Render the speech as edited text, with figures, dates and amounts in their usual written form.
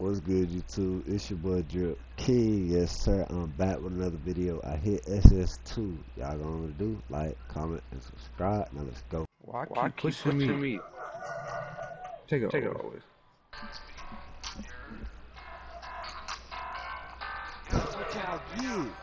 What's good, YouTube? It's your boy Drip King. Yes, sir. I'm back with another video. I hit SS2. Y'all gonna do like, comment, and subscribe. Now let's go. Why keep pushing me? Take it always. Look how good.